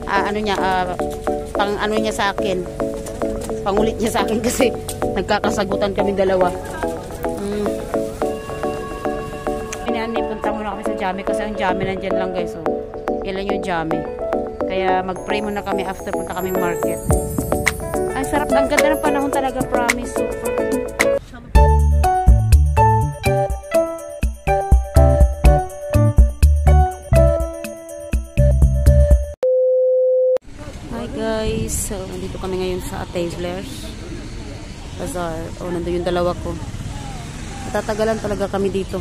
ano niya, pang ano niya sa akin. Pangulit niya sa akin kasi nagkakasagutan kami dalawa. May punta muna kami sa Jami kasi ang Jami nandyan lang guys. So, yan lang yung Jami. Kaya mag-pray muna kami after punta kami market. Ay, sarap. Ang ganda ng panahon talaga, promise. Super. Hi guys. So, nandito kami ngayon sa Atayvlers Bazaar. Oh, nandun yung dalawa ko. Matatagalan talaga kami dito.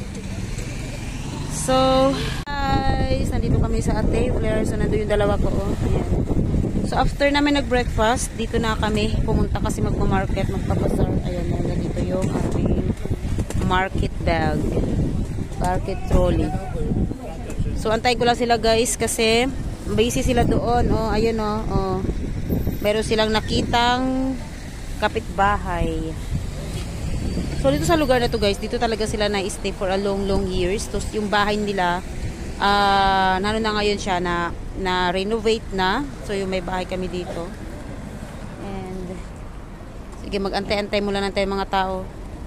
So, guys, nandito kami sa Atayvlers. So, nandun yung dalawa ko. Oh. Ayan. So, after namin nag-breakfast, dito na kami pumunta kasi magpa-market, magpa-bazaar. Ayan, nandito yung aming market bag. Market trolley. So, antay ko lang sila guys kasi busy sila doon. Oh, ayun oh. Oh. Meron silang nakitang kapitbahay. So, dito sa lugar na to guys, dito talaga sila na-stay for a long years. Tapos, yung bahay nila, ano na ngayon siya, na renovate na. So, yung may bahay kami dito. And, sige, mag-antay-antay mula lang tayo mga tao.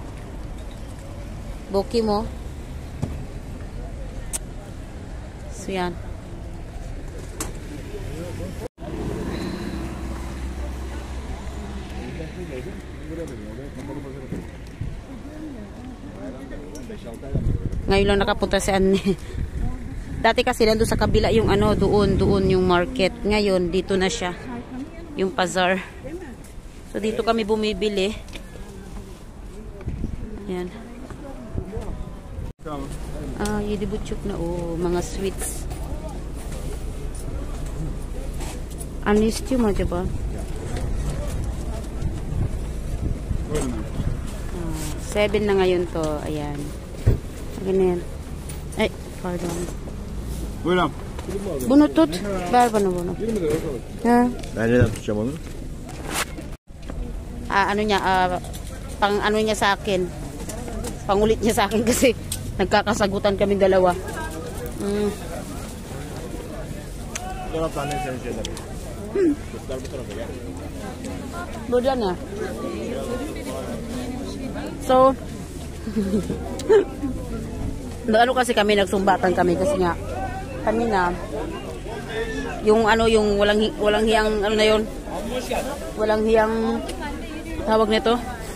Boki mo. So, yan. Ngayon lang nakapunta si Anne. Dati kasi nandun sa kabila yung ano, doon yung market. Ngayon, dito na siya. Yung bazaar. So, dito kami bumibili. Ayan. Yedi butchuk na. Oh, mga sweets. Anis mo, diba? 7 na ngayon to. Ayan. Ganyan. Ay, pardon. Buyurun. Bunu tut. Ver bana bunu. Ha? Ben neden tutacağım onu? Ano niya, pang ano niya sa akin. Pangulit niya sa akin kasi nagkakasagutan kami dalawa. Dolaptan ne senin şeyler? Kutlar bu tarafa gel. Buradan ya. So, ano kasi kami, nagsumbatan kami kasi nga kami na yung ano, yung walang hiyang ano na yun, walang hiyang tawag nito,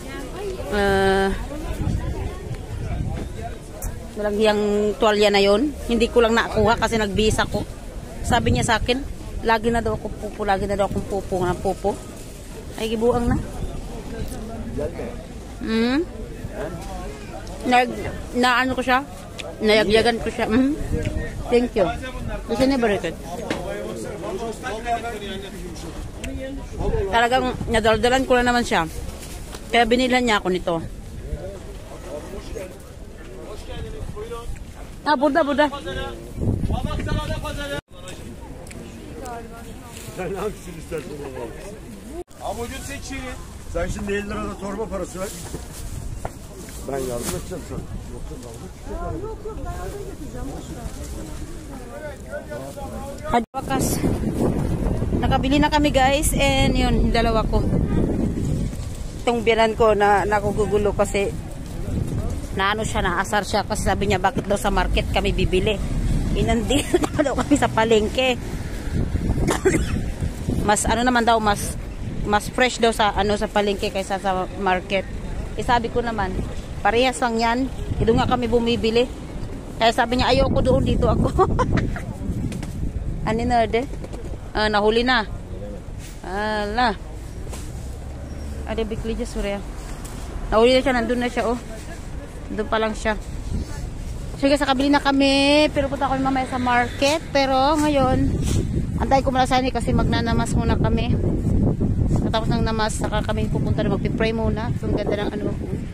walang hiyang tuwalya na yun. Hindi ko lang nakuha kasi nagbihis ako. Sabi niya sa akin, lagi na daw akong pupo, lagi na daw akong pupo. Ay, gibuang na. Na ano ko siya, nayagyagan ko siya. Thank you. Kasi ni barikat. Talagang nadaldalan ko na naman siya. Kaya binilan niya ako nito. Burada. Sen hangisini istersen onu al. Ama bugün seçeyim. Sen şimdi 50 lirada torba parası ver. Ben yardım edeceğim sana. Yoksa kaldı. Yok ben yardım edeceğim. Hadi wakas. Nakabili na kami guys. And yun, dalawa ko. Itong biyanan ko na nakugugulo kasi naano siya, naasar siya. Kasi sabi niya bakit daw sa market kami bibili. Inandito na daw kami sa palengke. Mas ano naman daw, mas fresh daw sa ano sa palengke kaysa sa market. Sabi ko naman, parehas lang yan. Doon nga kami bumibili. Kaya sabi niya, ayoko doon, dito ako. Ano na de? Nahuli na. Ala. Ada bikli dyan, surya. Nahuli na siya, nandun na siya, oh. Doon pa lang siya. Sige, sa kabili na kami. Pero punta kami mamaya sa market. Pero ngayon, antay ko muna sani kasi magnanamas muna kami. Tapos ng namas, saka kami pupunta na magpipray muna. So, ang ganda ng ano.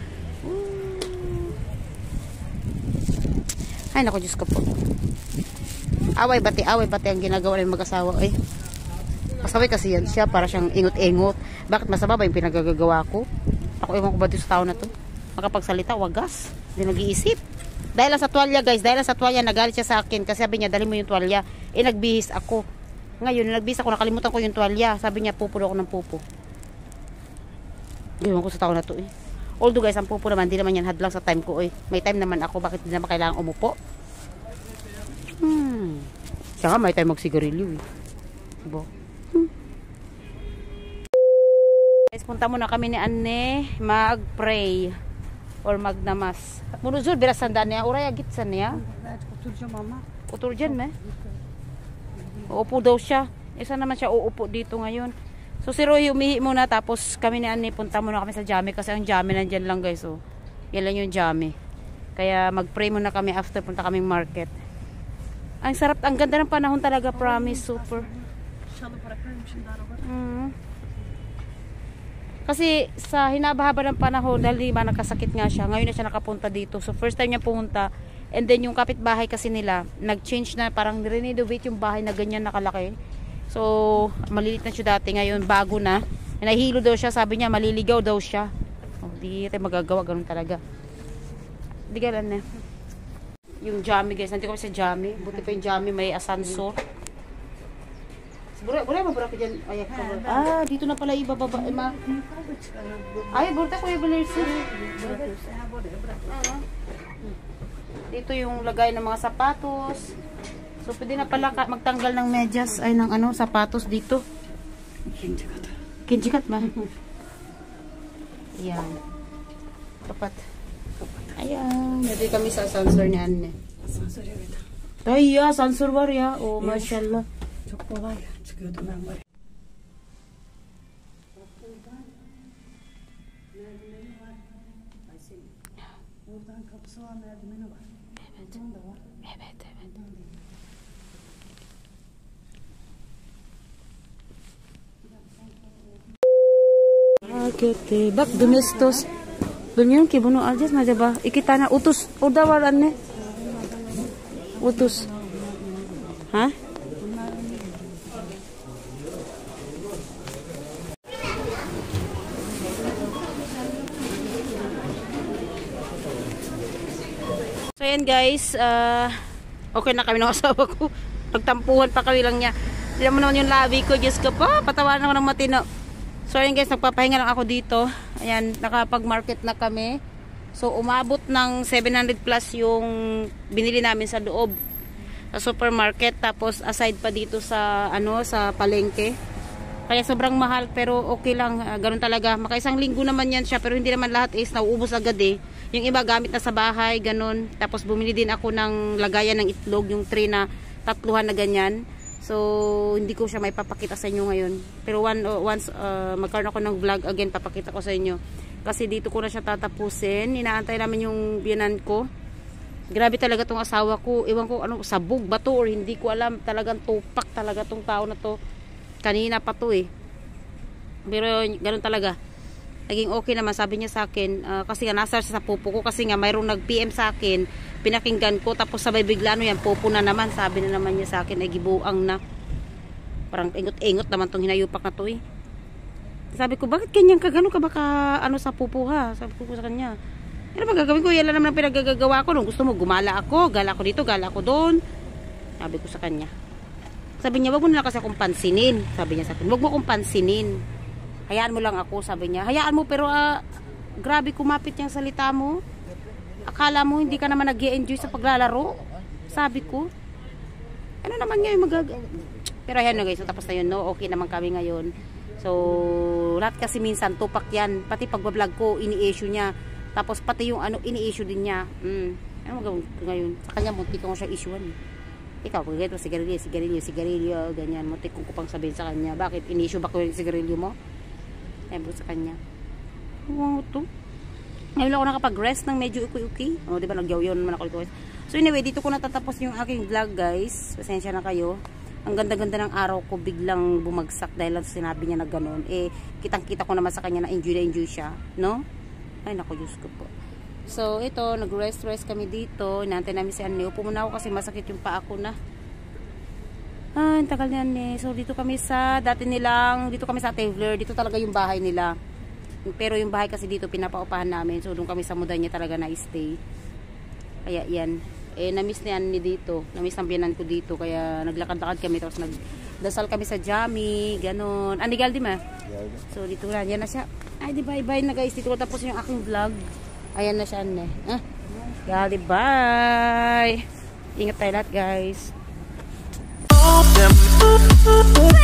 Ay, naku, Diyos ko po. Away bati ang ginagawa ng mag-asawa. Eh. Pasaway kasi yan siya, para siyang ingot-ingot. Bakit masama ba yung pinagagagawa ko? Ako, ewan ko ba dito sa tao na to? Makapagsalita, wagas. Hindi nag-iisip. Dahil lang sa tuwalya, guys. Dahil lang sa tuwalya, nagalit siya sa akin. Kasi sabi niya, dali mo yung tuwalya. Eh, nagbihis ako. Ngayon, nagbisa ko, nakalimutan ko yung tuwalya. Sabi niya, pupo daw ako ng pupo. Gawin ko sa tao na to eh. Although guys, ang pupo naman, di naman yan hadlang sa time ko eh. May time naman ako, bakit di naman kailangan umupo? Siya nga, may time magsigarilyo eh. Diba? Guys, punta muna kami ni Anne mag-pray or magnamas. Munuzul, birasan daan niya. Uray, agitsan niya. Utur dyan, me. Uupo daw siya. Isa naman siya uupo dito ngayon. So si Roy umihi muna, tapos kami ni Annie punta muna kami sa Jami kasi ang Jami nandyan lang guys. So yan lang yung Jami. Kaya mag-pray muna kami after punta kaming market. Ang sarap, ang ganda ng panahon talaga, promise, super. Kasi sa hinabahaba ng panahon, dahil diba nagkasakit nga siya, ngayon na siya nakapunta dito. So first time niya pumunta, and then yung kapitbahay kasi nila, nag-change na, parang renovate yung bahay na ganyan nakalaki. So, malilit na siya dati. Ngayon, bago na. Nahihilo daw siya. Sabi niya, maliligaw daw siya. Oh, di tayo magagawa. Ganun talaga. Di galan na. Yung Jami, guys. Nandito kami sa Jami. Buti pa yung Jami. May asansor. Bura mo ko dyan. Dito na pala ibababa. Ay, burta ko yung balersi. Dito yung lagay ng mga sapatos. So, pwede na pala magtanggal ng medyas, ay ng ano, sapatos dito. Kinjikat ba? Ayan. Tapat. Ayan. Pwede kami sa sansor ni Anne. Sansor ya beta. Ay, ya, sansor var ya. Oh, masyallah. Çok kolay. Çıkıyordum ben var. Buradan kapısı var, merdiveni var. Evet. Da var. Evet. Bak domestos. Bilmiyorum ki bunu alacağız mı acaba? 2 tane utus. Orada var anne. Utus. Ha? So yan guys, okay na kami ng asawa ko. Nagtampuhan pa kami lang niya. Hindi mo naman yung labi ko, Diyos ko po, patawanan ako ng matino. So ayan guys, nagpapahinga lang ako dito. Ayan, nakapag-market na kami. So umabot ng 700 plus yung binili namin sa loob sa supermarket, tapos aside pa dito sa ano, sa palengke. Kaya sobrang mahal pero okay lang, ganun talaga. Makaisang linggo naman yan siya, pero hindi naman lahat is nauubos agad eh. Yung iba gamit na sa bahay, ganun. Tapos bumili din ako ng lagayan ng itlog, yung tray na 3 na ganyan. So, hindi ko siya may papakita sa inyo ngayon. Pero once magkaroon ako ng vlog again, papakita ko sa inyo. Kasi dito ko na siya tatapusin. Inaantay namin yung biyanan ko. Grabe talaga tong asawa ko. Ewan ko, ano, sabog ba to or hindi ko alam. Talagang tupak talaga tong tao na to. Kanina pa to eh. Pero ganun talaga. Naging okay naman, sabi niya sa akin. Kasi nga nasa siya sa pupo ko. Kasi nga mayroong nag-PM sa akin. Pinakinggan ko. Tapos sabay bigla ano yan, pupo na naman. Sabi na naman niya sa akin, ay gibuang na. Parang ingot-ingot naman tong hinayupak na to eh. Sabi ko, bakit ganyan ka? Gano'n ka baka ano sa pupo ha? Sabi ko sa kanya. Ano ba gagawin ko? Yan lang naman ang pinagagagawa ko. Nung gusto mo, gumala ako. Gala ko dito, gala ko doon. Sabi ko sa kanya. Sabi niya, wag mo na kasi akong pansinin. Sabi niya sa akin, wag mo akong pansinin. Hayaan mo lang ako, sabi niya. Hayaan mo, pero grabe kumapit yung salita mo. Akala mo hindi ka naman nag-i-enjoy sa paglalaro. Sabi ko. Ano naman ngayon magagawa? Pero ayan na guys, so tapos na yun, no? Okay naman kami ngayon. So, lahat kasi minsan tupak yan. Pati pagbablog ko, ini-issue niya. Tapos pati yung ano, ini-issue din niya. Ano magagawin ko ngayon? Sa kanya, muntik ko siya issuean. Ikaw, kung ganito, sigarilyo, ganyan. Muntik kong kupang sabihin sa kanya. Bakit? In-issue ba ko yung sigarilyo mo? Sabi ko sa kanya. Wow, to. Ngayon ako nakapag-rest ng medyo uki-uki. O, diba, nagyaw-yaw naman ako. So, anyway, dito ko natatapos yung aking vlog, guys. Pasensya na kayo. Ang ganda-ganda ng araw ko, biglang bumagsak dahil lang sinabi niya na gano'n. Eh, kitang-kita ko naman sa kanya na enjoy siya. No? Ay, naku, Diyos ko po. So, ito, nag-rest kami dito. Inaantay namin si Anne. Upo muna ako kasi masakit yung paa ko na. Ang tagal na Anne. So, dito kami sa, dito kami sa Tavler. Dito talaga yung bahay nila. Pero yung bahay kasi dito, pinapaupahan namin. So, doon kami sa muda niya talaga na-stay. Kaya, yan. Eh, na-miss ni Anne dito. Na-miss ang biyanan ko dito. Kaya, naglakad-lakad kami. Tapos, Dasal kami sa Jami, ganon. Anigal di ma? Geldi. So, dito na. Yan na siya. Ay, di bye-bye na guys. Dito ko tapos yung aking vlog. Ayan na siya, ane. Gali, bye! Ingat tayo lahat, guys.